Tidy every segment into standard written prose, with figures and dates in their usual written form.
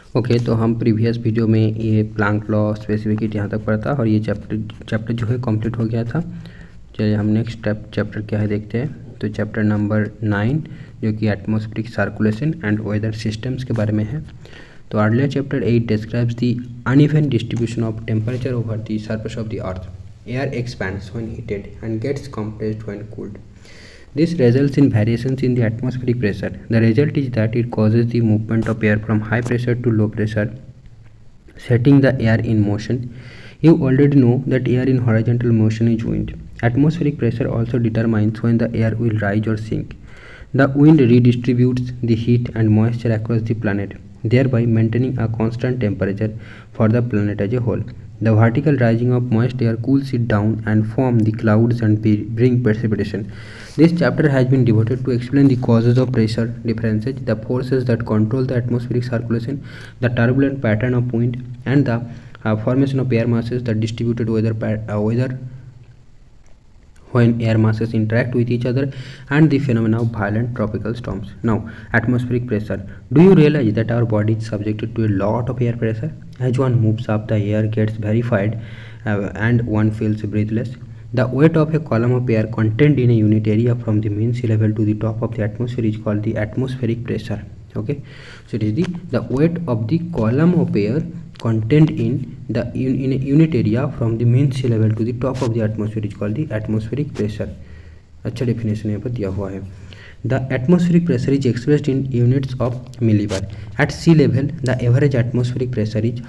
Okay, तो हम previous video में ये प्लैंक लॉ स्पेसिफिक हीट यहाँ तक पढ़ा था और ये चैप्टर जो है कंप्लीट हो गया था। चलिए हम नेक्स्ट चैप्टर क्या है देखते हैं। तो चैप्टर नंबर 9 जो कि atmospheric circulation and weather systems के बारे में है। तो earlier chapter 8 describes the uneven distribution of temperature over the surface of the earth. Air expands when heated and gets compressed when cooled. This results in variations in the atmospheric pressure. The result is that it causes the movement of air from high pressure to low pressure, setting the air in motion. You already know that air in horizontal motion is wind. Atmospheric pressure also determines when the air will rise or sink. The wind redistributes the heat and moisture across the planet, thereby maintaining a constant temperature for the planet as a whole. The vertical rising of moist air cools it down and form the clouds and bring precipitation. This chapter has been devoted to explain the causes of pressure differences, the forces that control the atmospheric circulation, the turbulent pattern of wind, and the formation of air masses, the distributed weather when air masses interact with each other, and the phenomena of violent tropical storms. Now, atmospheric pressure. Do you realize that our body is subjected to a lot of air pressure? As one moves up, the air gets verified and one feels breathless. The weight of a column of air contained in a unit area from the mean sea level to the top of the atmosphere is called the atmospheric pressure. Okay, so it is the weight of the column of air contained in a unit area from the mean sea level to the top of the atmosphere is called the atmospheric pressure. अच्छा definition यहाँ पर दिया हुआ है. The atmospheric pressure is expressed in units of millibar. At sea level, the average atmospheric pressure is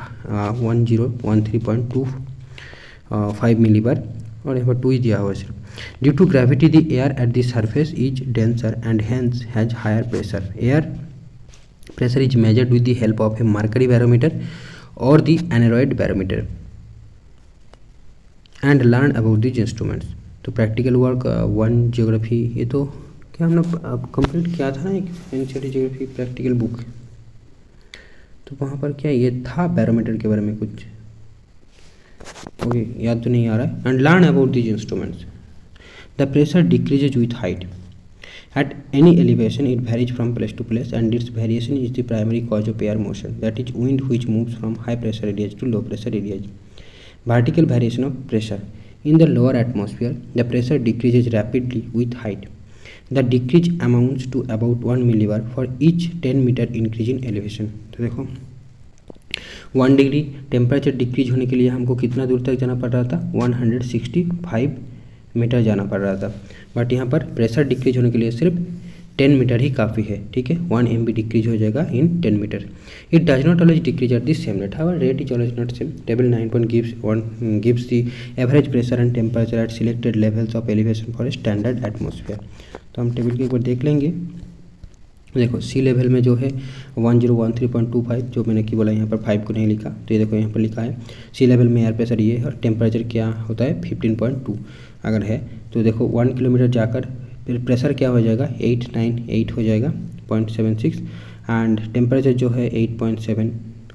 1013.25 millibar और यहाँ पर 2 ही दिया हुआ है सिर्फ. Due to gravity, the air at the surface is denser and hence has higher pressure. Air pressure is measured with the help of a mercury barometer or the aneroid barometer and learn about these instruments. तो practical work 1 geography, ये तो क्या हमने complete किया था ना, एक NCERT geography practical book. तो वहाँ पर क्या ये था बैरोमीटर के बारे में कुछ, ओके याद तो नहीं आ रहा है. And learn about these instruments. The pressure decreases with height. At any elevation, it varies from place to place, and its variation is the primary cause of air motion, that is, wind which moves from high pressure areas to low pressure areas. Vertical variation of pressure. In the lower atmosphere, the pressure decreases rapidly with height. The decrease amounts to about 1 millibar for each 10 meter increase in elevation. तो देखो 1 degree temperature decrease होने के लिए हमको कितना दूर तक जाना पड़ रहा था, 165 मीटर जाना पड़ रहा था. बट यहाँ पर प्रेशर डिक्रीज होने के लिए सिर्फ 10 मीटर ही काफ़ी है. ठीक है, 1 MB डिक्रीज हो जाएगा in 10 metre. It does not always decrease at the same rate. However rate is always not same. Table 9 gives the average pressure and temperature at selected levels of elevation for a standard atmosphere. तो हम table के एक बार देख लेंगे. देखो सी level में जो है 1013.25, जो मैंने की बोला यहाँ पर 5 को नहीं लिखा, तो ये देखो यहाँ पर लिखा है सी लेवल में एयर प्रेशर ये है और टेम्परेचर क्या होता है 15.2 अगर है. तो देखो 1 किलोमीटर जाकर फिर प्रेशर क्या हो जाएगा 898 हो जाएगा 0.76 एंड टेम्परेचर जो है 8.7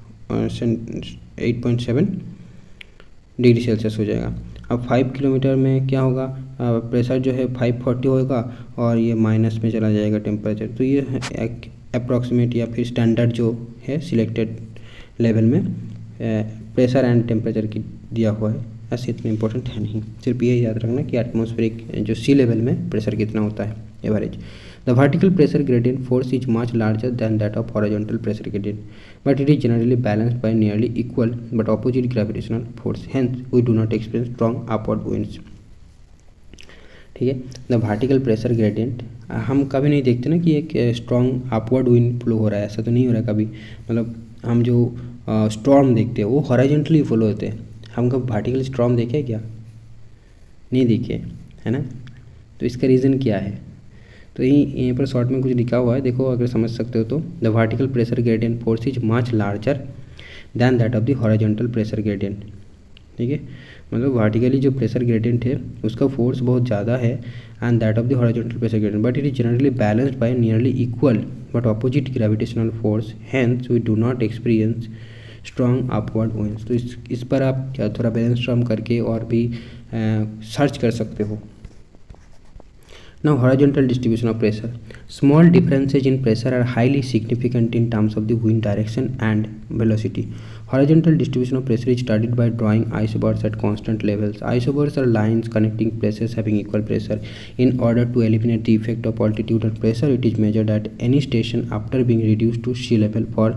डिग्री सेल्सियस हो जाएगा. अब 5 किलोमीटर में क्या होगा, प्रेशर जो है 540 होगा और ये माइनस में चला जाएगा टेम्परेचर. तो ये अप्रॉक्सीमेट या फिर स्टैंडर्ड जो है सिलेक्टेड लेवल में प्रेशर एंड टेम्परेचर की दिया हुआ है. ऐसे इतना इंपॉर्टेंट है नहीं, सिर्फ ये याद रखना कि एटमॉस्फेरिक जो सी लेवल में प्रेशर कितना होता है average. The vertical pressure gradient force is much larger than that of horizontal pressure gradient, but it is generally balanced by nearly equal but opposite gravitational force. Hence we do not experience strong upward winds. ठीक है, the vertical pressure gradient हम कभी नहीं देखते ना कि एक strong upward wind flow हो रहा है, ऐसा तो नहीं हो रहा है कभी. मतलब हम जो स्टॉर्म देखते हैं वो हॉरिजॉन्टली फ्लो होते हैं. हम कब वर्टिकल स्टॉर्म देखे क्या, नहीं देखे है ना. तो इसका रीज़न क्या है, तो यहीं पर शॉर्ट में कुछ लिखा हुआ है, देखो अगर समझ सकते हो तो. The vertical pressure gradient force is much larger than that of the horizontal pressure gradient. ठीक है, मतलब वर्टिकली जो प्रेशर ग्रेडियंट है उसका फोर्स बहुत ज़्यादा है and that of the horizontal pressure gradient, but it is generally balanced by nearly equal but opposite gravitational force. Hence we do not experience strong upward winds. तो इस पर आप क्या थोड़ा ब्रेनस्टॉर्म करके और भी सर्च कर सकते हो. Now horizontal distribution of pressure. Small differences in pressure are highly significant in terms of the wind direction and velocity. Horizontal distribution of pressure is studied by drawing isobars at constant levels. Isobars are lines connecting places having equal pressure. In order to eliminate the effect of altitude and pressure, it is measured at any station after being reduced to sea level for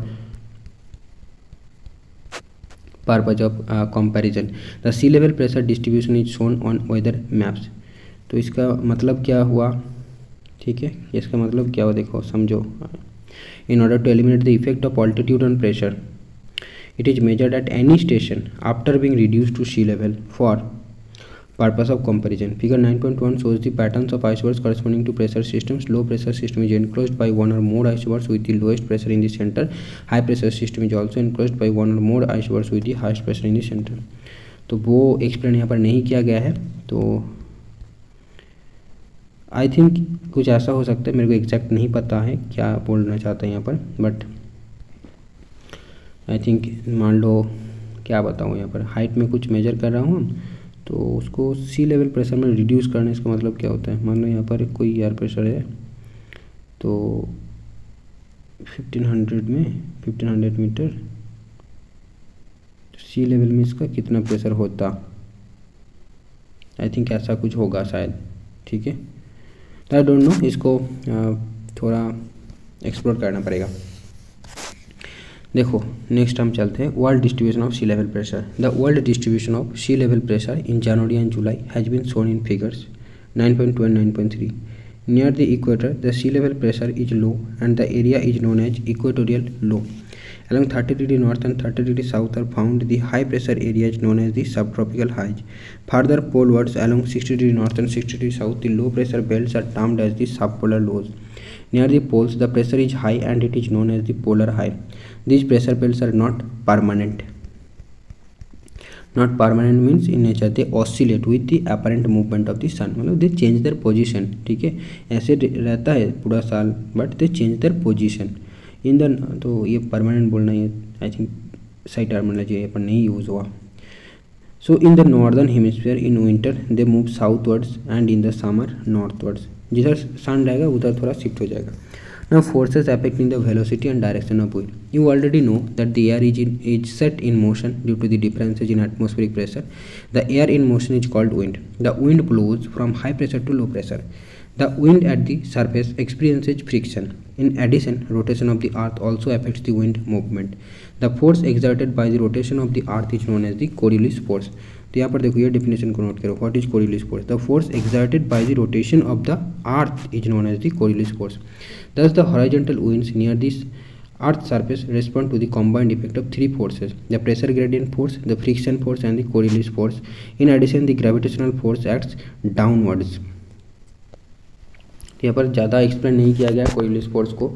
purpose of comparison. The sea level pressure distribution is shown on weather maps. तो इसका मतलब क्या हुआ, ठीक है, इसका मतलब क्या हुआ देखो समझो. In order to eliminate the effect of altitude on pressure, it is measured at any station after being reduced to sea level for purpose of comparison. Figure 9.1 shows the patterns of isobars corresponding to pressure systems. Low pressure system is enclosed by one or more isobars with the lowest pressure in the center. High pressure system is also enclosed by one or more isobars with the highest pressure in the center. तो वो explain यहाँ पर नहीं किया गया है. तो I think कुछ ऐसा हो सकता है, मेरे को एग्जैक्ट नहीं पता है क्या बोलना चाहता है यहाँ पर, बट आई थिंक मान लो क्या बताऊँ यहाँ पर, हाइट में कुछ मेजर कर रहा हूँ तो उसको सी लेवल प्रेशर में रिड्यूस करने, इसका मतलब क्या होता है. मान लो यहाँ पर कोई एयर प्रेशर है तो 1500 मीटर, सी लेवल में इसका कितना प्रेशर होता, आई थिंक ऐसा कुछ होगा शायद. ठीक है, आई डोंट नो, इसको थोड़ा एक्सप्लोर करना पड़ेगा. देखो नेक्स्ट हम चलते हैं world distribution of sea level pressure. The world distribution of sea level pressure in January and July has been shown in figures 9.2 and 9.3. Near the equator the sea level pressure is low and the area is known as equatorial low. Along 30 degree north and 30 degree south are found the high pressure areas known as the subtropical highs. Further polewards along 60 degree north and 60 degree south, the low pressure belts are termed as the subpolar lows. Near the poles, the pressure is high and it is known as the polar high. These pressure belts are not permanent. Not permanent means in nature they oscillate with the apparent movement of the sun. मतलब they change their position. ठीक है, ऐसे रहता है पूरा साल, but they change their position. In the, तो ये परमानेंट बोलना है, आई थिंक सही टर्मिनोलॉजी है पर नहीं यूज़ हुआ. So in the northern hemisphere in winter they move southwards and in the summer northwards. जिधर सन रहेगा उधर थोड़ा शिफ्ट हो जाएगा. Now forces affecting the velocity and direction of wind. You already know that the air is set in motion due to the differences in atmospheric pressure. The air in motion is called wind. The wind blows from high pressure to low pressure. The wind at the surface experiences friction. In addition, rotation of the earth also affects the wind movement. The force exerted by the rotation of the earth is known as the Coriolis force. तो यहाँ पर देखो ये definition को note करो. What is Coriolis force? The force exerted by the rotation of the earth is known as the Coriolis force. Thus, the horizontal winds near this Earth's surface respond to the combined effect of three forces: the pressure gradient force, the friction force, and the Coriolis force. In addition, the gravitational force acts downwards. यहाँ पर ज़्यादा explain नहीं किया गया Coriolis force को.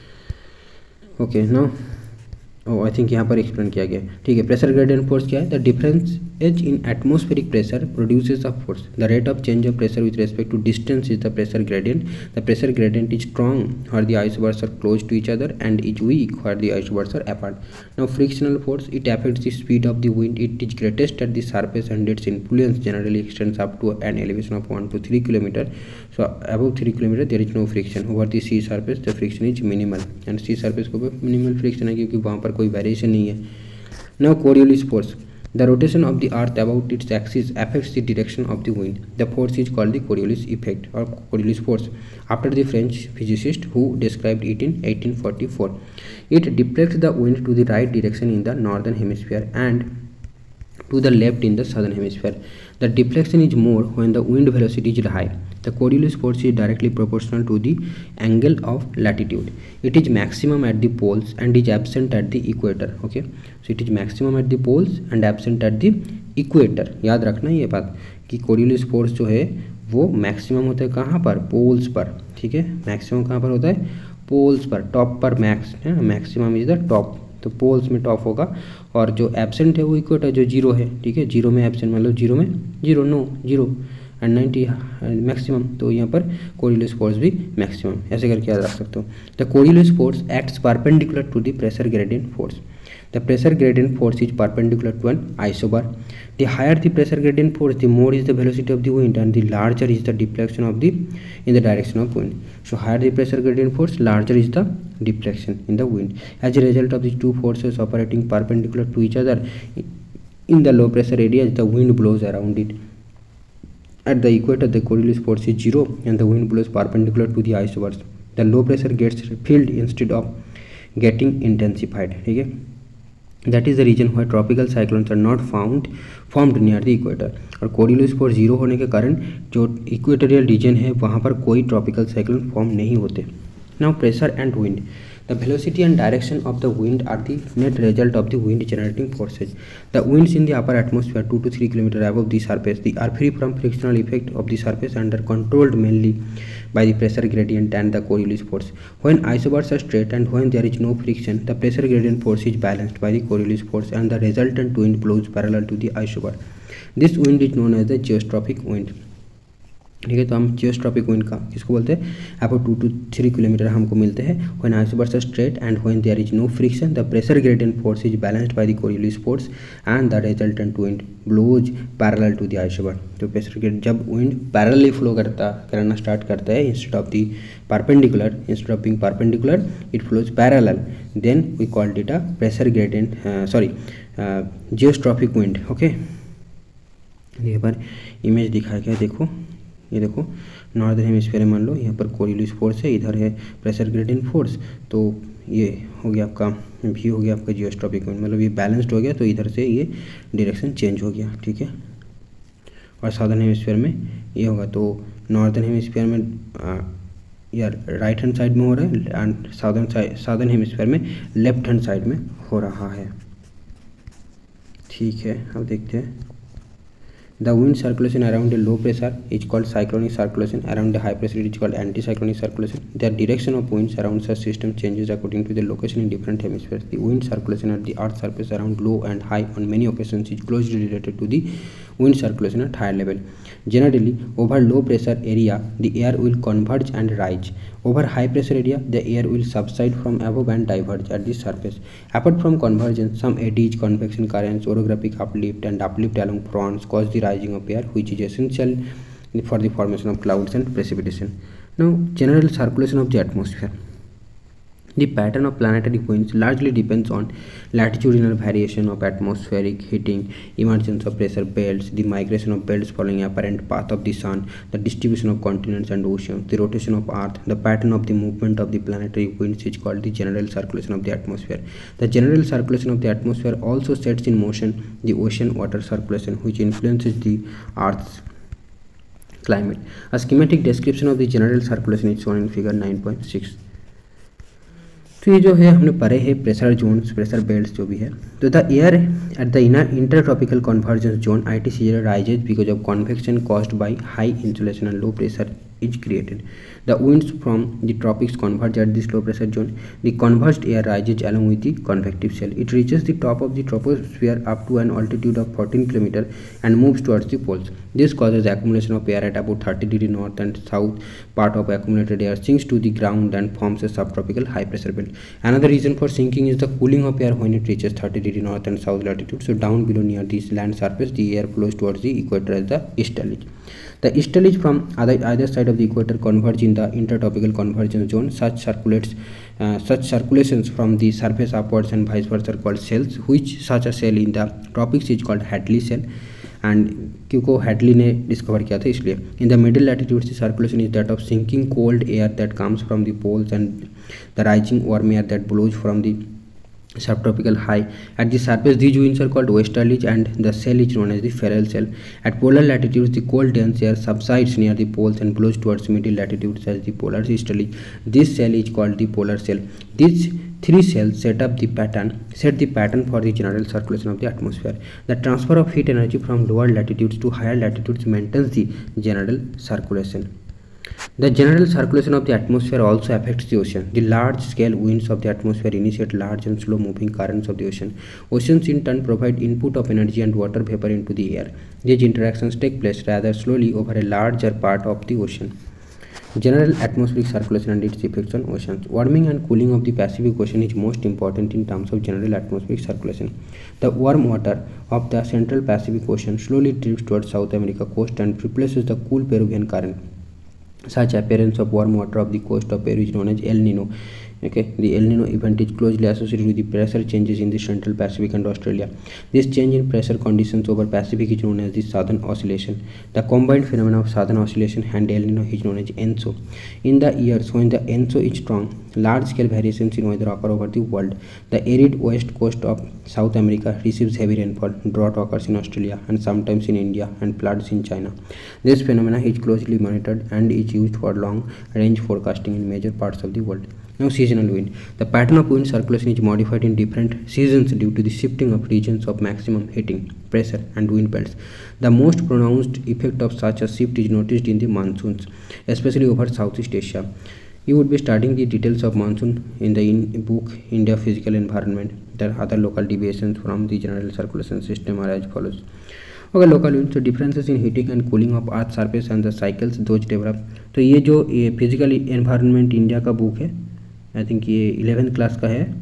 Okay no, I think यहाँ पर explain किया गया. ठीक है, प्रेशर ग्रेडियंट फोर्स क्या है? The difference as in atmospheric pressure produces a force. The rate of change of pressure with respect to distance is the pressure gradient. The pressure gradient is strong where the isobars are close to each other and is weak where the isobars are apart. Now frictional force, it affects the speed of the wind. It is greatest at the surface and its influence generally extends up to an elevation of 1 to 3 km. So above 3 km there is no friction. Over the sea surface the friction is minimal, and sea surface को minimal friction है क्योंकि वहाँ पर कोई variation नहीं है. Now Coriolis force. The rotation of the earth about its axis affects the direction of the wind. The force is called the Coriolis effect or Coriolis force after the French physicist who described it in 1844. It deflects the wind to the right direction in the northern hemisphere and to the left in the southern hemisphere. The deflection is more when the wind velocity is high. The Coriolis force is directly proportional to the angle of latitude. It is maximum at the poles and is absent at the equator. Okay, so it is maximum at the poles and absent at the equator. याद रखना ये बात कि Coriolis force जो है वो maximum होता है कहाँ पर? पोल्स पर. ठीक है, मैक्सिमम कहाँ पर होता है? पोल्स पर, टॉप पर मैक्स है. मैक्सिमम इज द टॉप, तो पोल्स में टॉप होगा. और जो एब्सेंट है वो इक्वेटर जो जीरो है. ठीक है, जीरो में एब्सेंट, मतलब जीरो में zero, no zero, and 90 maximum, तो यहाँ पर कोरियोलिस फोर्स भी मैक्सिमम, ऐसे करके याद रख सकते हो। The Coriolis force acts perpendicular to the pressure gradient force. The pressure gradient force is perpendicular to an isobar. The higher the pressure gradient force, the more is the velocity of the wind, and the larger is the deflection of the in the direction of wind. So higher the pressure gradient force, larger is the deflection in the wind. As a result of these two forces operating perpendicular to each other in the low pressure areas, the wind blows around it. At the equator, the Coriolis force is 0 and the wind blows perpendicular to the isobars. The low pressure gets filled instead of getting intensified. ठीक है, that is the reason why tropical cyclones are not formed near the equator. और Coriolis force 0 होने के कारण जो equatorial region है वहाँ पर कोई ट्रॉपिकल साइक्लोन फॉर्म नहीं होते। Now pressure and wind, the velocity and direction of the wind are the net result of the wind generating forces. The winds in the upper atmosphere 2 to 3 km above the surface, they are free from frictional effect of the surface and are controlled mainly by the pressure gradient and the Coriolis force. When isobars are straight and when there is no friction, the pressure gradient force is balanced by the Coriolis force and the resultant wind blows parallel to the isobar. This wind is known as the geostrophic wind. ठीक है, तो हम जियोस्ट्रॉपिक wind का किसको बोलते हैं, about 2 to 3 kilometre हमको मिलते हैं when isobars are straight and when there is no friction, the pressure gradient force is balanced by the Coriolis force and the resultant wind blows parallel to the isobar. तो pressure gradient जब wind parallelly flow करना start करता है instead of the perpendicular, instead of being perpendicular it flows parallel, then we called it a pressure gradient geostrophic wind. Okay, यहाँ पर image दिखाया गया, देखो ये देखो नॉर्दर्न हेमिस्फीयर मान लो यहाँ पर कोरियोलिस फोर्स है, इधर है प्रेशर ग्रेडियंट फोर्स, तो ये हो गया आपका भी हो गया आपका जियोस्ट्रॉपिक विंड, मतलब ये बैलेंस्ड हो गया तो इधर से ये डायरेक्शन चेंज हो गया। ठीक है, और साउदर्न हेमिस्फीयर में ये होगा, तो नॉर्दर्न हेमिस्फीयर में या राइट हैंड साइड में हो रहा है एंड साउदर्न हेमिस्फीयर में लेफ्ट हैंड साइड में हो रहा है। ठीक है, अब देखते हैं। The wind circulation around a low pressure is called cyclonic circulation. Around the high pressure it is called anticyclonic circulation. The direction of winds around such system changes according to the location in different hemispheres. The wind circulation at the Earth's surface around low and high on many occasions is closely related to the wind circulation at higher level. Generally, over low pressure area, the air will converge and rise. Over high pressure area, the air will subside from above and diverge at the surface. Apart from convergence, some eddies, convection currents, orographic uplift and uplift along fronts cause the rising of air, which is essential for the formation of clouds and precipitation. Now, general circulation of the atmosphere. The pattern of planetary winds largely depends on latitudinal variation of atmospheric heating, emergence of pressure belts, the migration of belts following apparent path of the sun, the distribution of continents and oceans, the rotation of Earth. The pattern of the movement of the planetary winds is called the general circulation of the atmosphere. The general circulation of the atmosphere also sets in motion the ocean water circulation, which influences the Earth's climate. A schematic description of the general circulation is shown in figure 9.6. तो ये जो है हमने पढ़े हैं pressure Jones, pressure belts जो भी है। तो the air at the intertropical convergence zone ITCZ rises because of convection caused by high insulation and low pressure is created. The winds from the tropics converge at this low pressure zone. The converged air rises along with the convective shell. It reaches the top of the troposphere up to an altitude of 14 km and moves towards the poles. This causes accumulation of air at about 30 degree north and south. Part of accumulated air sinks to the ground and forms a subtropical high pressure belt. Another reason for sinking is the cooling of air when it reaches 30 degree north and south latitude. So down below near the land surface, the air flows towards the equator as the easterlies. The easterlies from either side of the equator converge in the intertropical convergence zone. Such circulations from the surface upwards and vice versa are called shells, which such a shell in the tropics is called Hadley shell. And क्योंकि Hadley ने discover किया था इसलिए। In the middle latitudes the circulation is that of sinking cold air that comes from the poles and the rising warm air that blows from the subtropical high. At the surface, these winds are called westerlies and the shell is known as the Ferrel shell. At polar latitudes, the cold dense air subsides near the poles and blows towards middle latitudes as the polar easterly. This shell is called the polar shell. These three shells set the pattern for the general circulation of the atmosphere. The transfer of heat energy from lower latitudes to higher latitudes maintains the general circulation. The general circulation of the atmosphere also affects the ocean. The large-scale winds of the atmosphere initiate large and slow-moving currents of the ocean. Oceans in turn provide input of energy and water vapor into the air. These interactions take place rather slowly over a larger part of the ocean. General atmospheric circulation and its effects on oceans. Warming and cooling of the Pacific Ocean is most important in terms of general atmospheric circulation. The warm water of the central Pacific Ocean slowly drifts towards South America coast and replaces the cool Peruvian current. Such appearance of warm water of the coast of Peru is known as El Nino. The El Nino event is closely associated with the pressure changes in the Central Pacific and Australia. This change in pressure conditions over Pacific is known as the Southern Oscillation. The combined phenomenon of Southern Oscillation and El Nino is known as ENSO. In the years when the ENSO is strong, large-scale variations in weather occur over the world. The arid west coast of South America receives heavy rainfall, drought occurs in Australia and sometimes in India, and floods in China. This phenomenon is closely monitored and is used for long-range forecasting in major parts of the world. Now, seasonal wind. The pattern of wind circulation is modified in different seasons due to the shifting of regions of maximum heating, pressure and wind belts. The most pronounced effect of such a shift is noticed in the monsoons, especially over Southeast Asia. You would be studying the details of monsoon in the book India Physical Environment. The other local deviations from the general circulation system are as follows. Okay, local winds. So differences in heating and cooling of Earth's surface and the cycles those develop. तो ये जो physical environment India का book है, I think ये 11th class का है,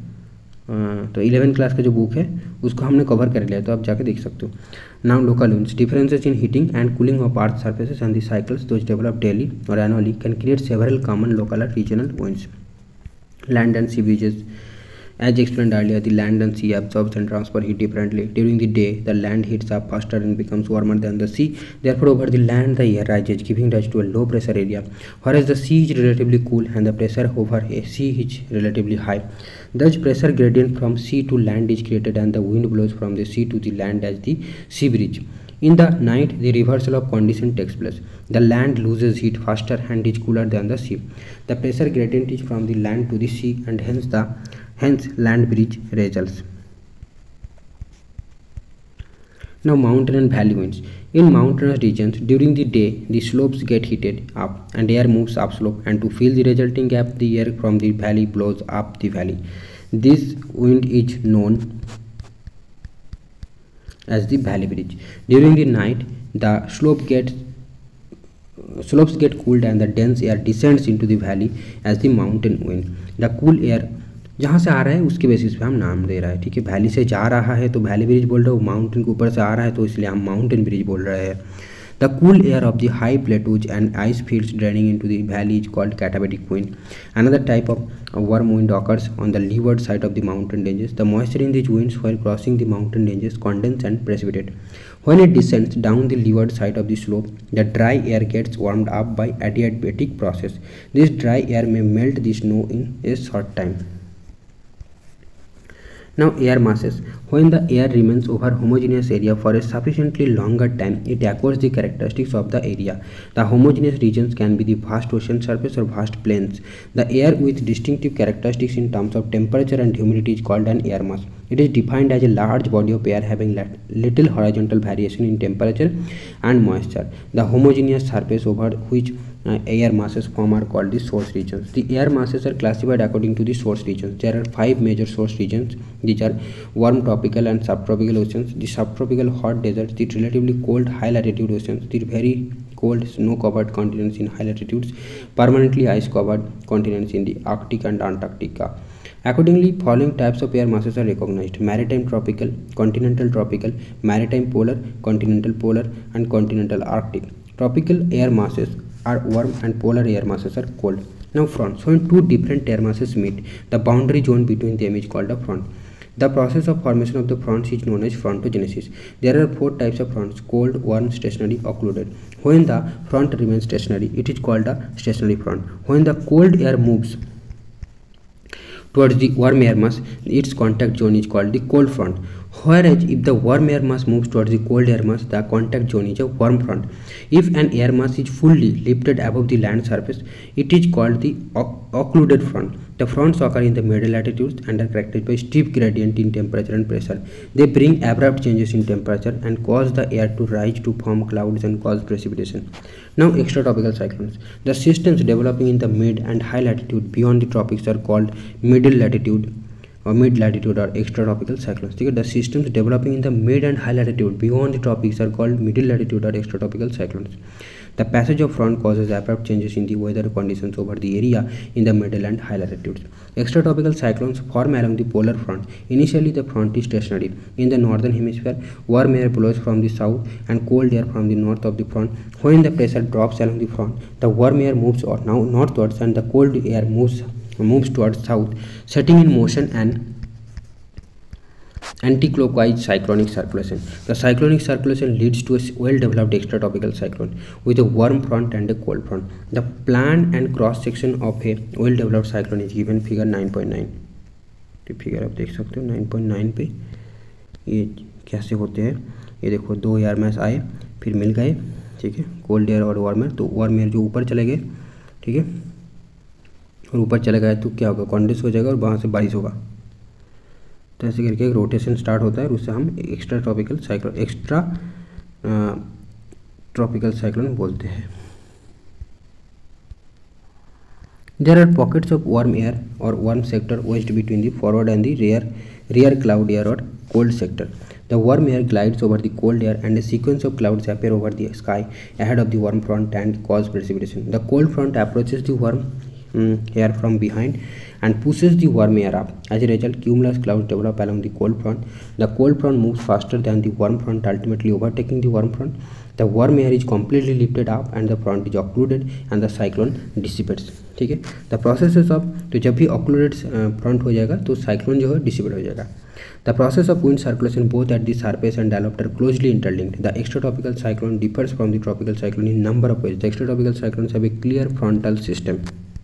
तो 11th class का जो बुक है उसको हमने कवर कर लिया, तो आप जाके देख सकते हो. Now local winds. Differences in heating and cooling of earth surfaces and the cycles those develop daily और annually can create several common local और regional winds. Land and sea breezes. As explained earlier, the land and sea absorbs and transfer heat differently. During the day, the land heats up faster and becomes warmer than the sea. Therefore, over the land, the air rises, giving rise to a low pressure area, whereas the sea is relatively cool and the pressure over a sea is relatively high. Thus, pressure gradient from sea to land is created and the wind blows from the sea to the land as the sea breeze. In the night, the reversal of condition takes place. The land loses heat faster and is cooler than the sea. The pressure gradient is from the land to the sea, and hence land breeze results. Now, mountain and valley winds. In mountainous regions, during the day, the slopes get heated up and air moves upslope, and to fill the resulting gap, the air from the valley blows up the valley. This wind is known as the valley breeze. During the night, the slopes get cooled and the dense air descends into the valley as the mountain wind. The cool air जहाँ से आ रहा है उसके basis पे हम नाम दे रहा है, ठीक है. वैली से जा रहा है तो वैली ब्रिज बोल रहे हो, माउंटेन के ऊपर से आ रहा है तो इसलिए हम माउंटेन ब्रिज बोल रहे हैं. The cool air of the high plateaus and ice fields draining into the valley is called katabatic wind. Another type of warm wind occurs on the leeward side of the mountain ranges. The moisture in these winds while crossing the mountain ranges condense and precipitate. When it descends down the leeward side of the slope, the dry air gets warmed up by adiabatic process. This dry air may melt the snow in a short time. Now, air masses. When the air remains over homogeneous area for a sufficiently longer time, it acquires the characteristics of the area. The homogeneous regions can be the vast ocean surface or vast plains. The air with distinctive characteristics in terms of temperature and humidity is called an air mass. It is defined as a large body of air having little horizontal variation in temperature and moisture. The homogeneous surface over which air masses form are called the source regions. The air masses are classified according to the source regions. There are 5 major source regions. These are warm tropical and subtropical oceans, the subtropical hot deserts, the relatively cold high latitude oceans, the very cold snow covered continents in high latitudes, permanently ice covered continents in the Arctic and Antarctica. Accordingly, following types of air masses are recognized: maritime tropical, continental tropical, maritime polar, continental polar, and continental Arctic. Tropical air masses are warm and polar air masses are cold. Now, fronts. When two different air masses meet, the boundary zone between them is called a front. The process of formation of the fronts is known as frontogenesis. There are 4 types of fronts: cold, warm, stationary, occluded. When the front remains stationary, it is called a stationary front. When the cold air moves towards the warm air mass, its contact zone is called the cold front. Whereas if the warm air mass moves towards the cold air mass, the contact zone is a warm front. If an air mass is fully lifted above the land surface, it is called the occluded front. The fronts occur in the middle latitudes and are characterized by steep gradient in temperature and pressure. They bring abrupt changes in temperature and cause the air to rise to form clouds and cause precipitation. Now extratropical cyclones. The systems developing in the mid and high latitude beyond the tropics are called middle latitude or mid latitude or extratropical cyclones. ठीक है, the systems developing in the mid and high latitude beyond the tropics are called middle latitude or extratropical cyclones. The passage of front causes abrupt changes in the weather conditions over the area in the middle and high latitudes. Extratropical cyclones form along the polar front. Initially, the front is stationary. In the northern hemisphere, warm air blows from the south and cold air from the north of the front. When the pressure drops along the front, the warm air moves northwards and the cold air moves towards south, setting in motion an anti-clockwise cyclonic circulation. The cyclonic circulation leads to a well-developed extratropical cyclone with a warm front and a cold front. The plan and cross section of a well-developed cyclone is given figure 9.9. तो figure आप देख सकते हो 9.9 पे ये कैसे होते हैं। ये देखो दो एयर मास आए फिर मिल गए, ठीक है, कोल्ड एयर और वार्म एयर। तो वार्म एयर जो ऊपर चले गए, ठीक है, और ऊपर चले गए तो क्या होगा, कॉन्डेंस हो जाएगा और वहाँ से बारिश होगा। तो ऐसे करके एक रोटेशन स्टार्ट होता है और उससे हम एक्स्ट्रा ट्रॉपिकल साइक्लोन बोलते हैं। There are pockets of warm air or warm sector wedged between the forward and the rear cloud air or cold sector. The warm air glides over the cold air and a sequence of clouds appear over the sky ahead of the warm front and cause precipitation. The cold front approaches the warm air from behind and pushes the warm air up. As a result, cumulus clouds develop along the cold front. The cold front moves faster than the warm front, ultimately overtaking the warm front. The warm air is completely lifted up and the front is occluded and the cyclone dissipates. ठीक है, the process of, तो जब भी occluded front हो जाएगा तो cyclone जो है डिसिपेट हो जाएगा। The process of wind circulation both at the surface and aloft are closely interlinked. The extratropical cyclone differs from the tropical cyclone in number of ways. The extratropical cyclones have a clear frontal system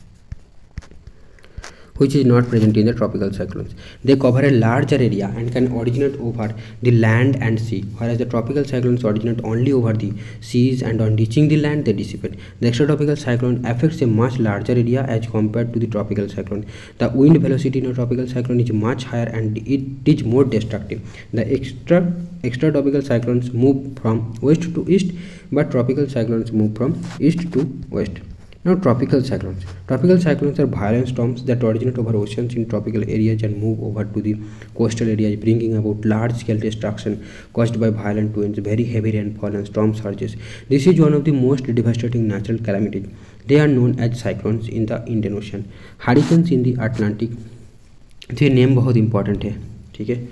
which is not present in the tropical cyclones. They cover a larger area and can originate over the land and sea, whereas the tropical cyclones originate only over the seas and on reaching the land they dissipate. The extratropical cyclone affects a much larger area as compared to the tropical cyclone. The wind velocity in a tropical cyclone is much higher and it is more destructive. The extratropical cyclones move from west to east, but tropical cyclones move from east to west. Now tropical cyclones. Tropical cyclones are violent storms that originate over oceans in tropical areas and move over to the coastal areas, bringing about large-scale destruction caused by violent winds, very heavy rainfall and storm surges. This is one of the most devastating natural calamities. They are known as cyclones in the Indian Ocean. Hurricanes in the Atlantic. ये name बहुत important है, ठीक है।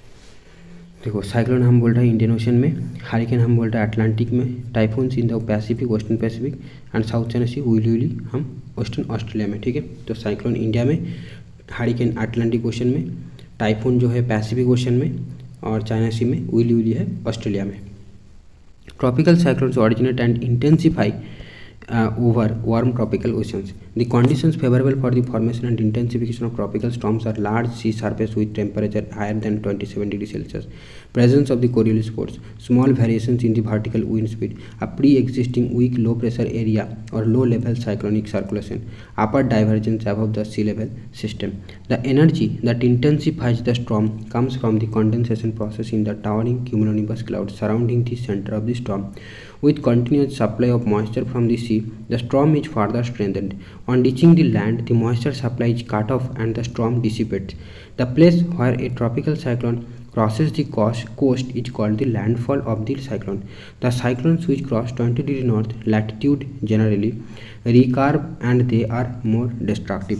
देखो cyclone हम बोल रहे हैं इंडियन ओशन में, हारिकेन हम बोल रहे हैं अटलांटिक में, typhoons in the Pacific, western Pacific and South China Sea, willy हम वेस्टर्न ऑस्ट्रेलिया में, ठीक है। तो साइक्लोन इंडिया में, हारिकेन अटलांटिक ओशन में, टाइफून जो है पैसिफिक ओशन में और चाइना सी में, विली है ऑस्ट्रेलिया में। Tropical cyclones originate and intensify over warm tropical oceans. The conditions favorable for the formation and intensification of tropical storms are large sea surface with temperature higher than 27 degrees Celsius, presence of the Coriolis force, small variations in the vertical wind speed, a pre-existing weak low pressure area or low level cyclonic circulation, upper divergence above the sea level system. The energy that intensifies the storm comes from the condensation process in the towering cumulonimbus clouds surrounding the center of the storm. With continuous supply of moisture from the sea, the storm is further strengthened. On reaching the land, the moisture supply is cut off and the storm dissipates. The place where a tropical cyclone crosses the coast is called the landfall of the cyclone. The cyclones which cross 20 degree north latitude generally recurve and they are more destructive.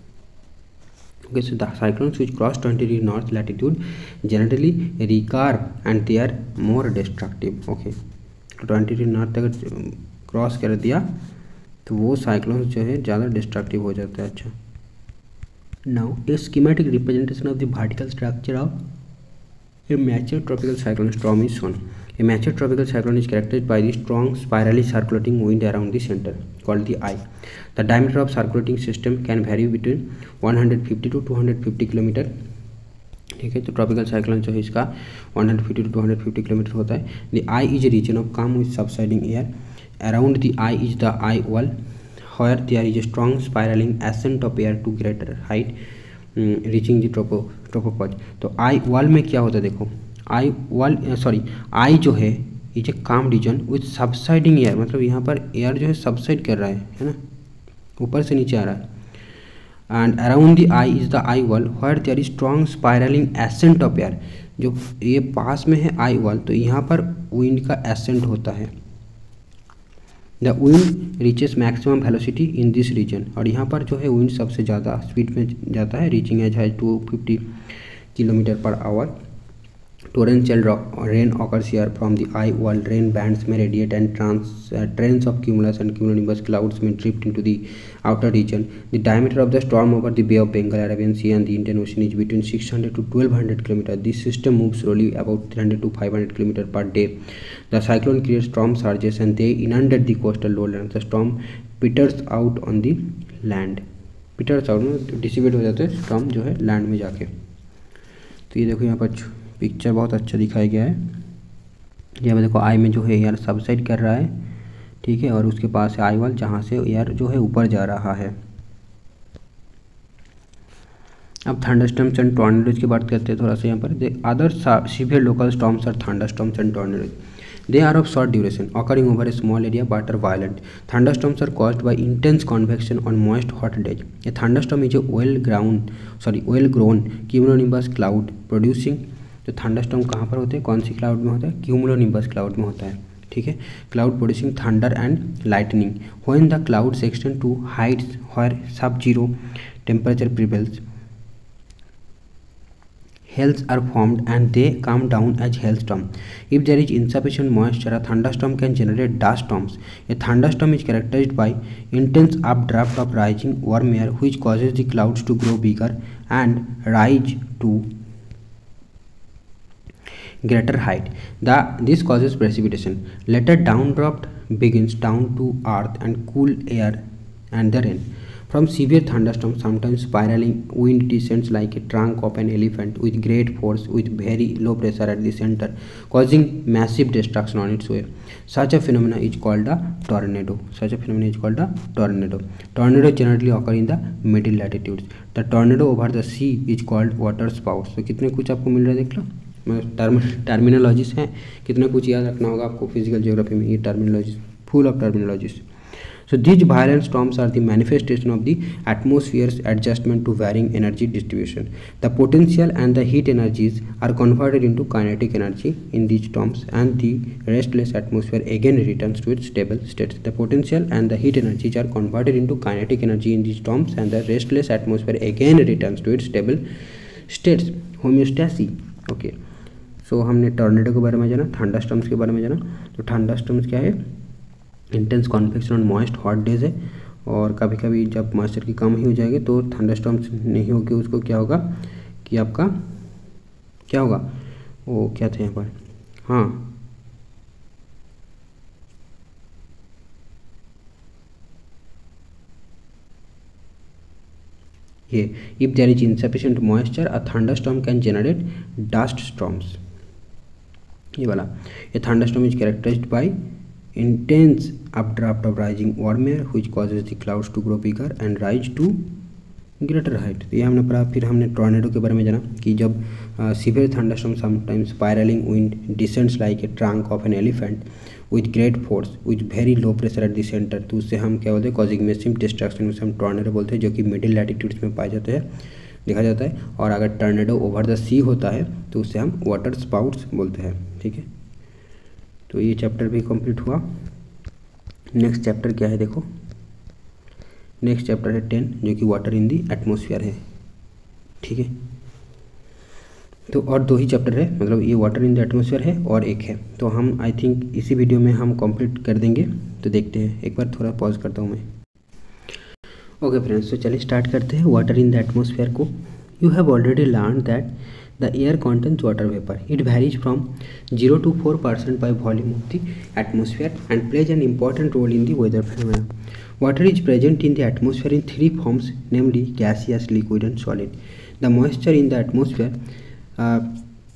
Okay, so the cyclones which cross 20 degree north latitude generally recurve and they are more destructive. Okay, 20 degree north तक cross कर दिया तो वो cyclones जो है ज़्यादा destructive हो जाता है। अच्छा, now a schematic representation of the vertical structure of a mature tropical cyclone storm is shown. A mature tropical cyclone is characterized by the strong spirally circulating wind around the centre called the eye. The diameter of circulating system can vary between 150 to 250 kilometre. ठीक है, तो tropical cyclone जो है इसका 150 to 250 kilometre होता है. The eye is a region of calm with subsiding air. Around the eye is the eye wall. where there is a strong spiraling ascent of air to greater height reaching the tropopause। तो eye wall में क्या होता है देखो, आई जो है is a काम reason with subsiding air, मतलब यहाँ पर एयर जो है सबसाइड कर रहा है ना, ऊपर से नीचे आ रहा है। And around the eye is the eye wall where there is strong spiralling ascent of air. जो ये पास में है आई वॉल तो यहाँ पर विंड का एसेंट होता है। The wind reaches maximum velocity in this region, और यहाँ पर जो है विंड सबसे ज़्यादा स्पीड में जाता है, reaching as high 250 kilometre per hour. Torrential rain occurs here from the eye wall. Rain bands may radiate and trains of cumulus and cumulonimbus clouds may drift into the outer region. The diameter of the storm over the Bay of Bengal, Arabian Sea and the Indian Ocean is between 600 to 1200 km. This system moves slowly about 300 to 500 km per day. The cyclone creates storm surges and they inundate the coastal lowlands. The storm peters out on the land. Peters out में dissipate हो जाते हैं storm जो है land में जाके। तो ये देखो यहाँ पर पिक्चर बहुत अच्छा दिखाया गया है। यहाँ पे देखो आई में जो है एयर सबसाइड कर रहा है, ठीक है, और उसके पास है आई वॉल जहाँ से एयर जो है ऊपर जा रहा है। अब थंडरस्टॉर्म्स एंड टॉर्नेडोज की बात करते हैं थोड़ा सा। यहाँ पर other severe local storms are thunderstorms and tornadoes. They are of short duration, occurring over a small area but are violent. Thunderstorms are caused by intense convection on moist, hot days. A thunderstorm is a well-grown cumulonimbus cloud producing। तो thunderstorm कहाँ पर होते हैं, कौन सी cloud में होता है, cumulonimbus cloud में होता है, ठीक है। Cloud producing thunder and lightning. When the clouds extend to heights where subzero temperature prevails, hails are formed and they come down as hailstorm. If there is insufficient moisture, a thunderstorm can generate dust storms. A thunderstorm is characterized by intense updraft of rising warm air which causes the clouds to grow bigger and rise to greater height. This causes precipitation. Later downdraft begins down to earth and cool air and the rain. From severe thunderstorms, sometimes spiraling wind descends like a trunk of an elephant with great force with very low pressure at the center, causing massive destruction on its way. Such a phenomena is called a tornado. Tornado generally occur in the middle latitudes. The tornado over the sea is called water spouts. तो कितने कुछ आपको मिल रहा है देख लो, terminologies हैं, कितना कुछ याद रखना होगा आपको फिजिकल ज्योग्राफी में, ये terminologies full of terminologies. So these violent storms are the manifestation of the atmosphere's adjustment to varying energy distribution. The potential and the heat energies are converted into kinetic energy in these storms and the restless atmosphere again returns to its stable states. The potential and the heat energies are converted into kinetic energy in these storms and the restless atmosphere again returns to its stable states. Homeostasis. Okay. So हमने tornado के बारे में जाना, thunderstorms के बारे में जाना। तो थंडरस्टॉर्म्स क्या है, intense convection on moist hot days है, और कभी कभी जब मॉइस्चर की कम ही हो जाएगी तो थंडरस्टॉर्म्स नहीं होगी, उसको क्या होगा कि आपका क्या होगा, वो क्या थे यहाँ पर, हाँ ये if there is insufficient moisture a thunderstorm can generate dust storms. ये वाला, a thunderstorm is characterized by intense updraft of rising warm air which causes the clouds to grow bigger and rise to greater height। तो ये हमने पढ़ा। फिर हमने tornado के बारे में जाना कि जब severe thunderstorm sometimes spiraling wind descends like a trunk of an elephant with great force with very low pressure at the center, तो उससे हम क्या बोलते हैं, causing massive destruction, में हम टॉर्नेडो बोलते हैं, जो कि मिडिल लैटिट्यूड्स में पाए जाते हैं, देखा जाता है। और अगर टॉर्नेडो ओवर द सी होता है तो उससे हम वाटर स्पाउट्स बोलते हैं, ठीक है। तो ये चैप्टर भी कंप्लीट हुआ। नेक्स्ट चैप्टर क्या है देखो, नेक्स्ट चैप्टर है 10 जो कि वाटर इन दी एटमॉस्फेयर है, ठीक है। तो और दो ही चैप्टर है, मतलब ये वाटर इन द एटमॉस्फेयर है और एक है, तो हम आई थिंक इसी वीडियो में हम कंप्लीट कर देंगे। तो देखते हैं, एक बार थोड़ा पॉज करता हूँ मैं। ओके फ्रेंड्स, तो चलिए स्टार्ट करते हैं वाटर इन द एटमॉस्फेयर को। You have already learn that the air contains water vapor. It varies from 0 to 4% by volume of the atmosphere and plays an important role in the weather phenomena. Water is present in the atmosphere in three forms, namely gaseous, liquid and solid. The moisture in the atmosphere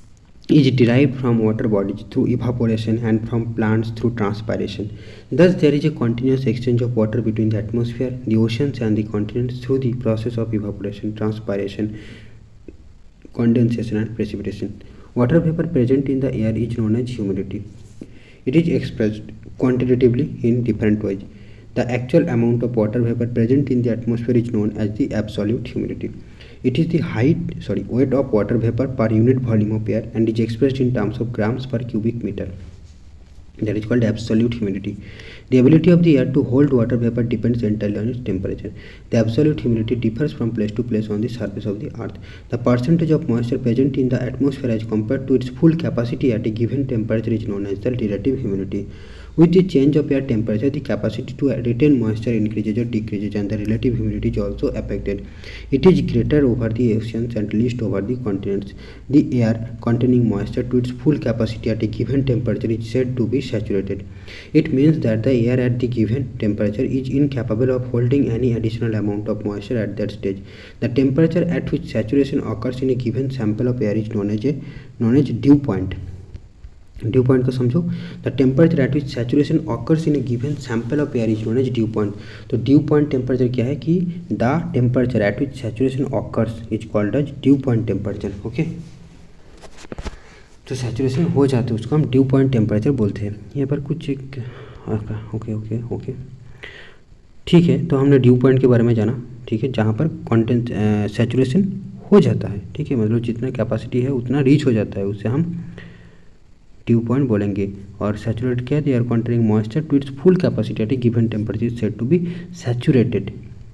is derived from water bodies through evaporation and from plants through transpiration. Thus, there is a continuous exchange of water between the atmosphere, the oceans, and the continents through the process of evaporation, transpiration, condensation, and precipitation. Water vapor present in the air is known as humidity. It is expressed quantitatively in different ways. The actual amount of water vapor present in the atmosphere is known as the absolute humidity. It is the weight of water vapor per unit volume of air and is expressed in terms of grams per cubic meter. That is called absolute humidity. The ability of the air to hold water vapor depends entirely on its temperature. The absolute humidity differs from place to place on the surface of the earth. The percentage of moisture present in the atmosphere as compared to its full capacity at a given temperature is known as the relative humidity. With the change of air temperature, the capacity to retain moisture increases or decreases, and the relative humidity is also affected. It is greater over the oceans and least over the continents. The air containing moisture to its full capacity at a given temperature is said to be saturated. It means that the air at the given temperature is incapable of holding any additional amount of moisture at that stage. The temperature at which saturation occurs in a given sample of air is known as dew point. Dew point को समझो. The temperature at which saturation occurs in a given sample of air is known as dew point. तो dew point temperature क्या है कि the temperature at which saturation occurs is called as dew point temperature. Okay, तो saturation हो जाते हैं उसको हम ड्यू पॉइंट टेम्परेचर बोलते हैं. यहाँ पर कुछ ओके ठीक है. तो हमने ड्यू पॉइंट के बारे में जाना. ठीक है, जहाँ पर कंटेंट सैचुरेशन हो जाता है. ठीक है, मतलब जितना कैपेसिटी है उतना रीच हो जाता है, उससे हम ड्यू पॉइंट बोलेंगे. और सैचुरेटेड क्या है? Air containing moisture to its full capacity at a given temperature is said to be saturated.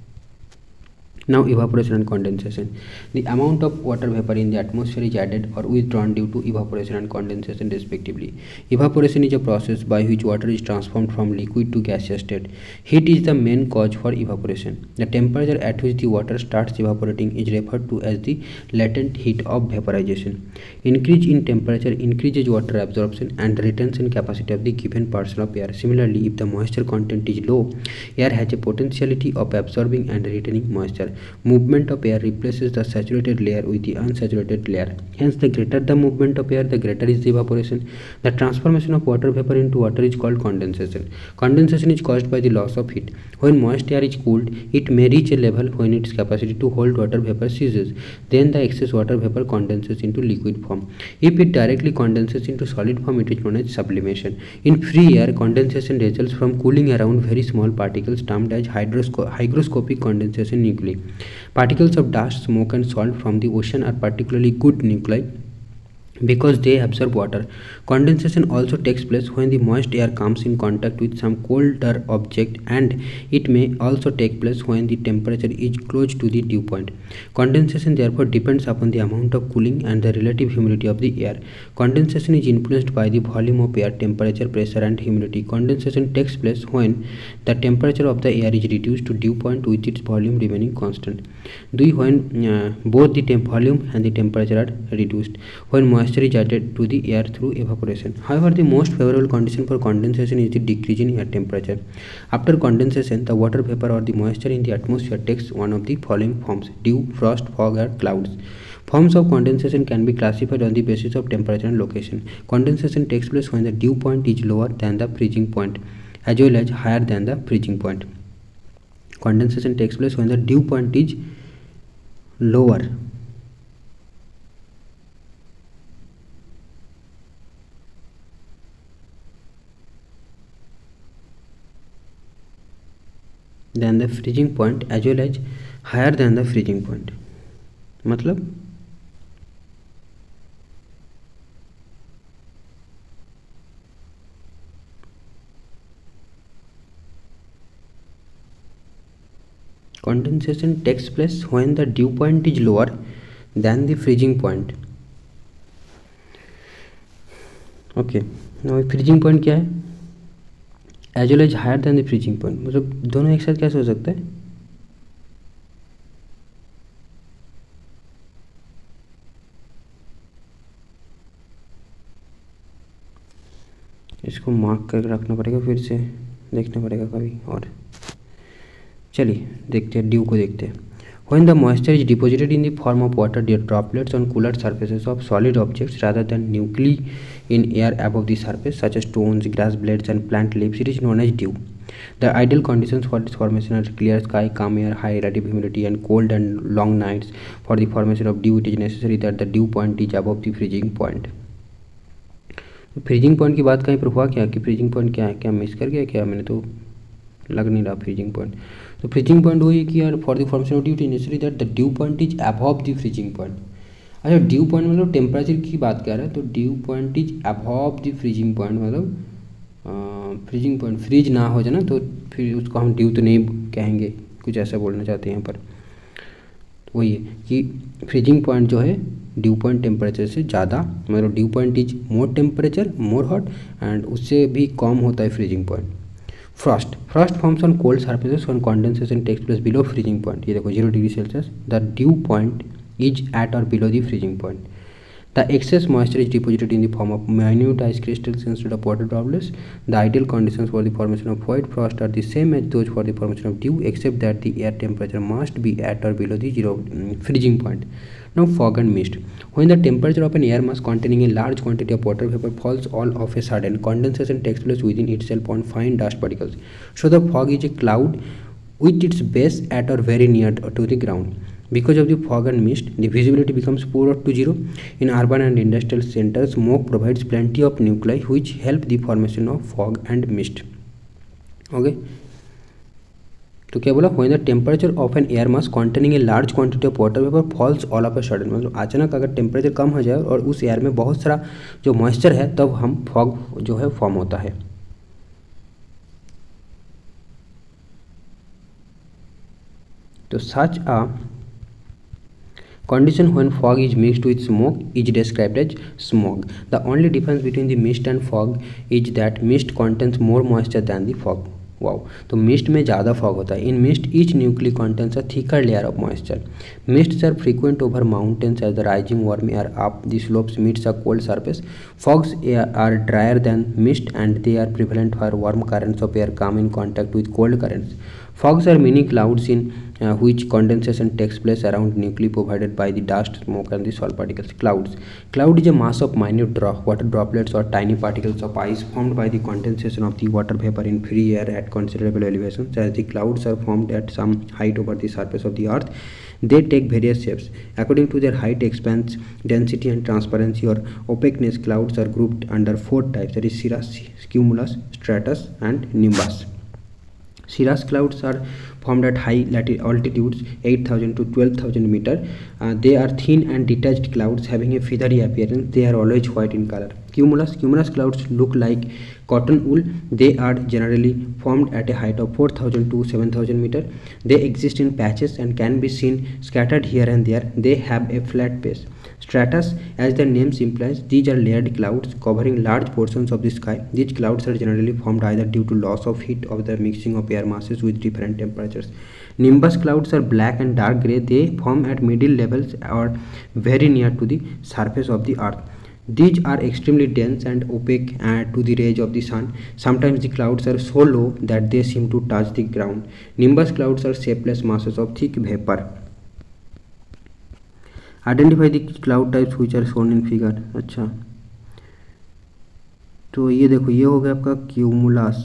Now evaporation and condensation. The amount of water vapor in the atmosphere is added or withdrawn due to evaporation and condensation respectively. Evaporation is a process by which water is transformed from liquid to gaseous state. Heat is the main cause for evaporation. The temperature at which the water starts evaporating is referred to as the latent heat of vaporization. Increase in temperature increases water absorption and retention capacity of the given parcel of air. Similarly, if the moisture content is low, air has a potentiality of absorbing and retaining moisture. Movement of air replaces the saturated layer with the unsaturated layer. Hence, the greater the movement of air, the greater is the evaporation. The transformation of water vapor into water is called condensation. Condensation is caused by the loss of heat. When moist air is cooled, it may reach a level when its capacity to hold water vapor ceases. Then the excess water vapor condenses into liquid form. If it directly condenses into solid form, it is known as sublimation. In free air, condensation results from cooling around very small particles termed as hygroscopic condensation nuclei. Particles of dust, smoke and salt from the ocean are particularly good nuclei because they absorb water. Condensation also takes place when the moist air comes in contact with some colder object, and it may also take place when the temperature is close to the dew point. Condensation therefore depends upon the amount of cooling and the relative humidity of the air. Condensation is influenced by the volume of air, temperature, pressure and humidity. Condensation takes place when the temperature of the air is reduced to dew point with its volume remaining constant. When both the volume and the temperature are reduced. When moisture is added to the air through evaporation. However, the most favorable condition for condensation is the decrease in air temperature. After condensation, the water vapor or the moisture in the atmosphere takes one of the following forms: dew, frost, fog or clouds. Forms of condensation can be classified on the basis of temperature and location. Condensation takes place when the dew point is lower than the freezing point as well as higher than the freezing point. Condensation takes place when the dew point is lower than the freezing point as well as higher than the freezing point. मतलब condensation takes place when the dew point is lower than the freezing point. Okay, now freezing point क्या है? As well as higher than the freezing point. मतलब दोनों एक साथ कैसे हो सकता है? इसको मार्क करके रखना पड़ेगा, फिर से देखना पड़ेगा कभी और. चलिए देखते हैं, ड्यू को देखते हैं. When the moisture is deposited in the form of water droplets on cooler surfaces of solid objects rather than nuclei in air above the surface, such as stones, grass blades, and plant leaves, it is known as dew. The ideal conditions for its formation are clear sky, calm air, high relative humidity, and cold and long nights. For the formation of dew, it is necessary that the dew point is above the freezing point. Freezing point की बात कहीं पर हुआ क्या कि freezing point क्या है, क्या मिस कर गया क्या, मैंने तो लग नहीं रहा फ्रीजिंग पॉइंट। तो फ्रीजिंग पॉइंट वही कि यार for the formation of dew it is necessary that the dew point is above the freezing point. अच्छा, ड्यू पॉइंट मतलब टेम्परेचर की बात कर रहा है, तो dew point is above the freezing point मतलब फ्रीजिंग पॉइंट फ्रीज ना हो जाए ना, तो फिर उसको हम ड्यू तो नहीं कहेंगे, कुछ ऐसा बोलना चाहते हैं यहाँ पर। वही है कि फ्रीजिंग पॉइंट जो है ड्यू पॉइंट टेम्परेचर से ज़्यादा, मतलब dew point is more temperature more hot and उससे भी कम होता है freezing point. Frost forms on cold surfaces when condensation takes place below freezing point. ये देखो 0 degree Celsius, the dew point is at or below the freezing point. The excess moisture is deposited in the form of minute ice crystals instead of water droplets. The ideal conditions for the formation of white frost are the same as those for the formation of dew, except that the air temperature must be at or below the freezing point. Now, fog and mist. When the temperature of an air mass containing a large quantity of water vapor falls all of a sudden, condensation takes place within itself on fine dust particles. So, the fog is a cloud with its base at or very near to the ground. Because of the fog and mist, the visibility becomes poor to zero. In urban and industrial centers, smoke provides plenty of nuclei which help the formation of fog and mist. Okay. तो क्या बोला, when the temperature of an air mass containing a large quantity of water vapor falls all of a sudden, मतलब अचानक अगर temperature कम हो जाए और उस एयर में बहुत सारा जो मॉइस्चर है, तब हम फॉग जो है फॉर्म होता है। तो such a condition when fog is mixed with smoke is described as smog. The only difference between the mist and fog is that mist contains more moisture than the fog. Wow. तो mist में ज़्यादा fog होता है। In mist each nuclei contains a thicker layer of moisture. Mists are frequent over mountains as the rising warm air up the slopes meets a cold surface. Fogs are drier than mist and they are prevalent where warm currents of air come in contact with cold currents. Fogs are mini clouds in which condensation takes place around nuclei provided by the dust, smoke, and the salt particles. Cloud is a mass of minute water droplets or tiny particles of ice formed by the condensation of the water vapor in free air at considerable elevations. As the clouds are formed at some height over the surface of the earth, they take various shapes. According to their height, expanse, density, and transparency or opaqueness, clouds are grouped under 4 types, that is cirrus, cumulus, stratus, and nimbus. Cirrus clouds are formed at high altitudes 8,000 to 12,000 meter. They are thin and detached clouds having a feathery appearance. They are always white in color. Cumulus clouds look like cotton wool. They are generally formed at a height of 4,000 to 7,000 meter. They exist in patches and can be seen scattered here and there. They have a flat base. Stratus, as the name implies, these are layered clouds covering large portions of the sky. These clouds are generally formed either due to loss of heat or the mixing of air masses with different temperatures. Nimbus clouds are black and dark grey. They form at middle levels or very near to the surface of the earth. These are extremely dense and opaque to the rays of the sun. Sometimes the clouds are so low that they seem to touch the ground. Nimbus clouds are shapeless masses of thick vapor. Identify the cloud types which are shown in figure. अच्छा, तो ये देखो, ये हो गया आपका cumulus,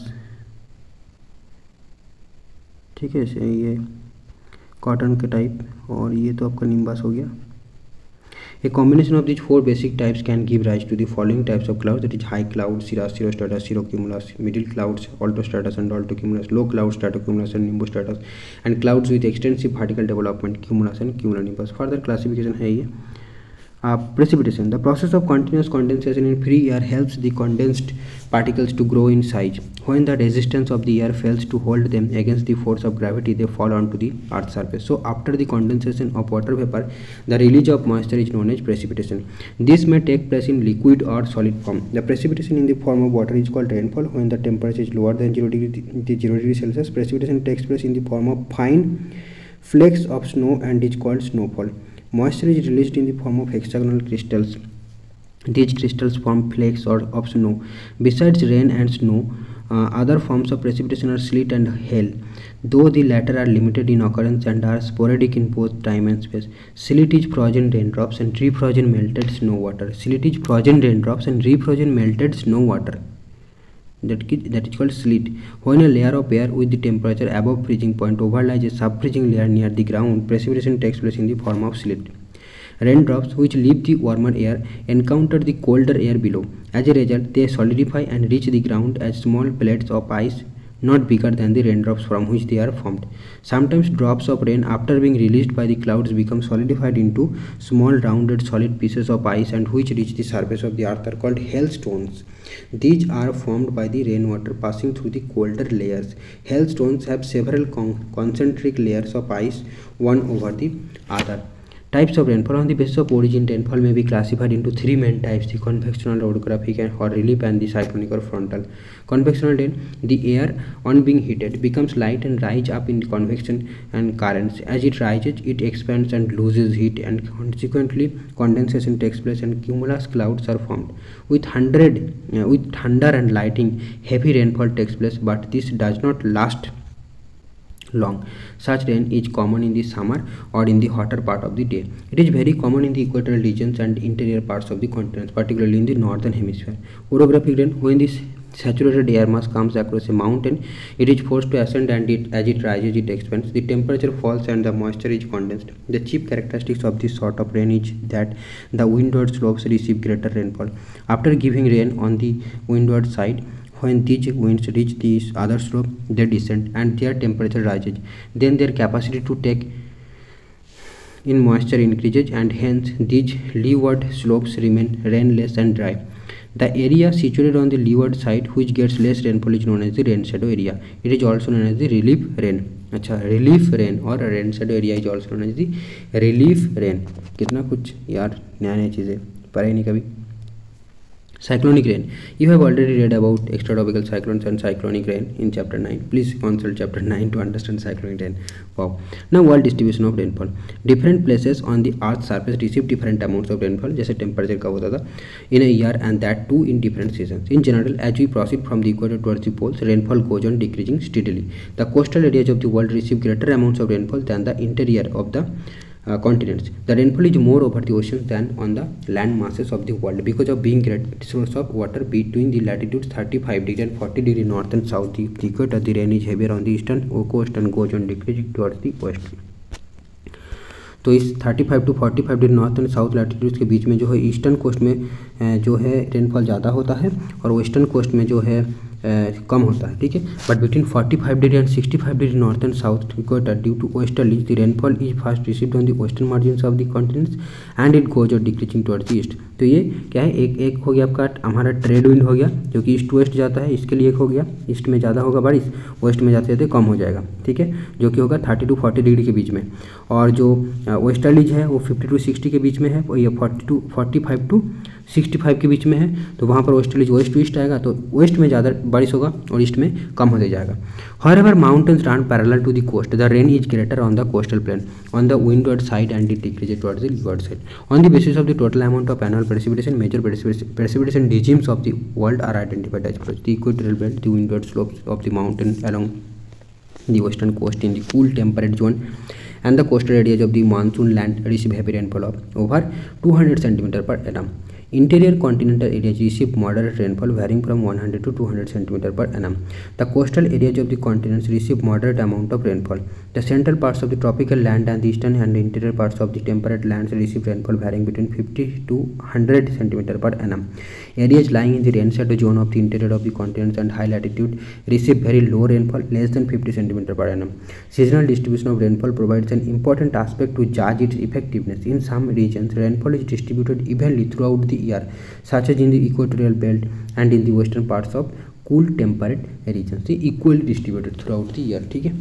ठीक है, ये कॉटन के टाइप, और ये तो आपका निम्बस हो गया। A combination of these 4 basic types can give rise to the following types of clouds, that is high clouds, cirrus, cirrostratus, cirrocumulus, middle clouds, altostratus and altocumulus, low clouds, stratocumulus and nimbostratus, and clouds with extensive vertical development, cumulus and cumulonimbus. Further classification है ये। Precipitation. The process of continuous condensation in free air helps the condensed particles to grow in size. When the resistance of the air fails to hold them against the force of gravity, they fall onto the earth's surface. So after the condensation of water vapor, the release of moisture is known as precipitation. This may take place in liquid or solid form. The precipitation in the form of water is called rainfall. When the temperature is lower than 0 degree Celsius, precipitation takes place in the form of fine flakes of snow and is called snowfall. Moisture is released in the form of hexagonal crystals These crystals form flakes or of snow. Besides rain and snow, other forms of precipitation are sleet and hail, though the latter are limited in occurrence and are sporadic in both time and space. Sleet is frozen raindrops and refrozen melted snow water. Sleet is frozen raindrops and refrozen melted snow water. That is called sleet. When a layer of air with the temperature above freezing point overlies a sub-freezing layer near the ground, precipitation takes place in the form of sleet. Raindrops, which leave the warmer air, encounter the colder air below. As a result, they solidify and reach the ground as small plates of ice not bigger than the raindrops from which they are formed. Sometimes drops of rain, after being released by the clouds, become solidified into small rounded solid pieces of ice and which reach the surface of the earth are called hailstones. These are formed by the rainwater passing through the colder layers. Hailstones have several concentric layers of ice, one over the other. Types of rainfall. On the basis of origin, rainfall may be classified into three main types: the convectional, orographic, or relief, and the cyclonic or frontal. Convectional rain: the air, on being heated, becomes light and rises up in convection and currents. As it rises, it expands and loses heat, and consequently condensation takes place and cumulus clouds are formed. With thunder and lightning, heavy rainfall takes place, but this does not last long. Such rain is common in the summer or in the hotter part of the day. It is very common in the equatorial regions and interior parts of the continents, particularly in the northern hemisphere. Orographic rain: when this saturated air mass comes across a mountain, it is forced to ascend, and as it rises, it expands. The temperature falls and the moisture is condensed. The chief characteristics of this sort of rain is that the windward slopes receive greater rainfall. After giving rain on the windward side, when these winds reach the other slope, they descend and their temperature rises. Then their capacity to take in moisture increases, and hence these leeward slopes remain rainless and dry. The area situated on the leeward side which gets less rainfall is known as the rain shadow area. It is also known as the relief rain. अच्छा, relief rain or rain shadow area is also known as the relief rain. कितना कुछ यार नया नया चीज़ें पढ़े नहीं कभी. Cyclonic rain. You have already read about extratropical cyclones and cyclonic rain in chapter 9. Please consult chapter 9 to understand cyclonic rain. Wow. Now, world distribution of rainfall. Different places on the earth's surface receive different amounts of rainfall. जैसे temperature का होता था in a year, and that too in different seasons. In general, as we proceed from the equator towards the poles, rainfall goes on decreasing steadily. The coastal areas of the world receive greater amounts of rainfall than the interior of the continents. The rainfall is more over the oceans than on the land masses of the world because of being great source of water between the latitudes 35 degree and 40 degree north and south. The equator, the rain is heavier on the eastern coast and goes on decreasing towards the west. तो इस 35 to 45 degree north and south latitudes के बीच में जो है eastern coast में जो है रेनफॉल ज़्यादा होता है और वेस्टर्न कोस्ट में जो है कम होता है. ठीक है. But between 45 degree and 65 degree north and south equator due to westerlies the rainfall is first received on the western margins of the continents and it goes on decreasing towards the east. तो ये क्या है, एक हो गया आपका हमारा trade wind हो गया जो कि ईस्ट वेस्ट जाता है, इसके लिए एक हो गया. ईस्ट में ज़्यादा होगा बारिश, वेस्ट में जाते जाते कम हो जाएगा. ठीक है. जो कि होगा 30 to 40 डिग्री के बीच में. और जो वेस्टर्लीज है वो 50 to 60 के बीच में है, और ये 45 to 65 के बीच में है. तो वहाँ पर वेस्टर्लीज वेस्ट टू ईस्ट आएगा, तो वेस्ट में ज़्यादा बारिश होगा और ईस्ट में कम होते जाएगा. However, mountains run parallel to the coast. The rain is greater on the coastal plain, on the windward side, and it decreases towards the leeward side. On the basis of the total amount of annual precipitation, major precipitation regimes of the world are identified as follows: the equatorial belt, the windward slopes of the mountain along the western coast in the cool temperate zone, and the coastal areas of the monsoon land receive heavy rainfall of over 200 cm per annum. Interior continental areas receive moderate rainfall varying from 100 to 200 cm per annum. The coastal areas of the continents receive moderate amount of rainfall. The central parts of the tropical land and the eastern and interior parts of the temperate lands receive rainfall varying between 50 to 100 cm per annum. Areas lying in the rain shadow zone of the interior of the continents and high latitude receive very low rainfall, less than 50 cm per annum. Seasonal distribution of rainfall provides an important aspect to judge its effectiveness. In some regions, rainfall is distributed evenly throughout the year, such as in the equatorial belt and in the western parts of cool temperate regions. Equally distributed throughout the year. ठीक है.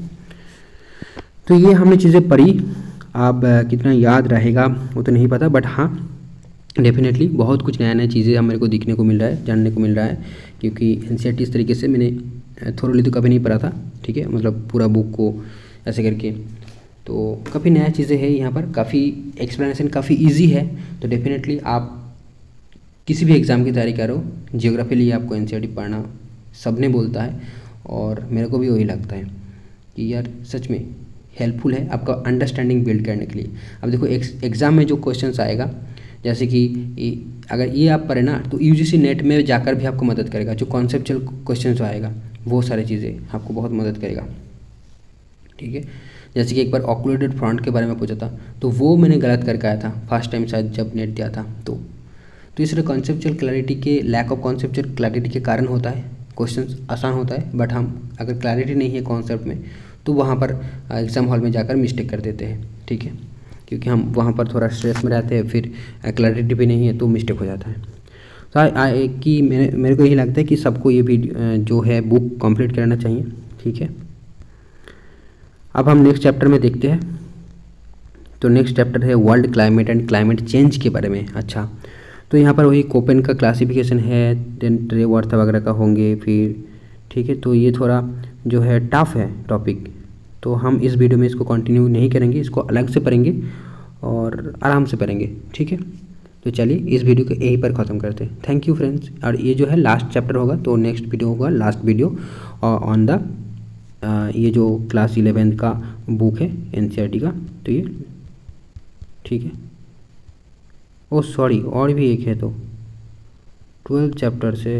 तो ये हमने चीज़ें पढ़ी. अब कितना याद रहेगा वो तो नहीं पता, बट हाँ डेफिनेटली बहुत कुछ नया नया चीज़ें हमारे को दिखने को मिल रहा है, जानने को मिल रहा है, क्योंकि एनसीईआरटी इस तरीके से मैंने थोरोली तो कभी नहीं पढ़ा था. ठीक है. मतलब पूरा बुक को ऐसे करके, तो काफ़ी नया चीज़ें है यहाँ पर. काफ़ी एक्सप्लेनेशन काफ़ी ईजी है. तो डेफिनेटली आप किसी भी एग्ज़ाम की तैयारी करो, जियोग्राफी लिए आपको एनसीईआरटी पढ़ना सबने बोलता है, और मेरे को भी वही लगता है कि यार सच में हेल्पफुल है आपका अंडरस्टैंडिंग बिल्ड करने के लिए। अब देखो एग्ज़ाम में जो क्वेश्चंस आएगा, जैसे कि अगर ये आप पढ़े ना तो यूजीसी नेट में जाकर भी आपको मदद करेगा। जो कॉन्सेप्चुअल क्वेश्चन जो आएगा वो सारी चीज़ें आपको बहुत मदद करेगा, ठीक है। जैसे कि एक बार ऑक्लूडेड फ्रंट के बारे में पूछा था, तो वो मैंने गलत करके आया था फर्स्ट टाइम शायद जब नेट दिया था। तो इसलिए कॉन्सेप्चुअल क्लैरिटी के, लैक ऑफ कॉन्सेप्चुअल क्लैरिटी के कारण होता है क्वेश्चन आसान होता है, बट हम अगर क्लैरिटी नहीं है कॉन्सेप्ट में तो वहाँ पर एग्ज़ाम हॉल में जाकर मिस्टेक कर देते हैं, ठीक है, क्योंकि हम वहाँ पर थोड़ा स्ट्रेस में रहते हैं, फिर क्लैरिटी भी नहीं है तो मिस्टेक हो जाता है। तो कि मेरे को यही लगता है कि सबको ये वीडियो जो है बुक कंप्लीट करना चाहिए, ठीक है। अब हम नेक्स्ट चैप्टर में देखते हैं। तो नेक्स्ट चैप्टर है world climate and climate change के बारे में। अच्छा, तो यहाँ पर वही कोपेन का क्लासिफिकेशन है, देन ट्रेव अर्थ वगैरह का होंगे फिर, ठीक है। तो ये थोड़ा जो है टफ है टॉपिक, तो हम इस वीडियो में इसको कंटिन्यू नहीं करेंगे, इसको अलग से पढ़ेंगे और आराम से पढ़ेंगे, ठीक है। तो चलिए इस वीडियो को यहीं पर ख़त्म करते हैं। Thank you friends. और ये जो है लास्ट चैप्टर होगा, तो नेक्स्ट वीडियो होगा लास्ट वीडियो ऑन द ये जो क्लास 11 का बुक है एनसीईआरटी का, तो ये ठीक है। ओ सॉरी, और भी एक है, तो 12 चैप्टर से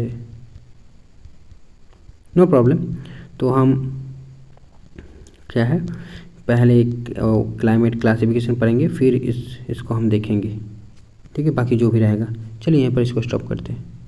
नो प्रॉब्लम। तो हम क्या है पहले एक क्लाइमेट क्लासिफिकेशन पढ़ेंगे, फिर इसको हम देखेंगे, ठीक है। बाकी जो भी रहेगा, चलिए यहाँ पर इसको स्टॉप करते हैं।